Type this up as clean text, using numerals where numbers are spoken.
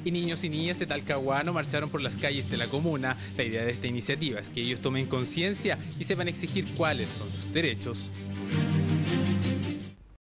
Y niños y niñas de Talcahuano marcharon por las calles de la comuna. La idea de esta iniciativa es que ellos tomen conciencia y sepan exigir cuáles son sus derechos.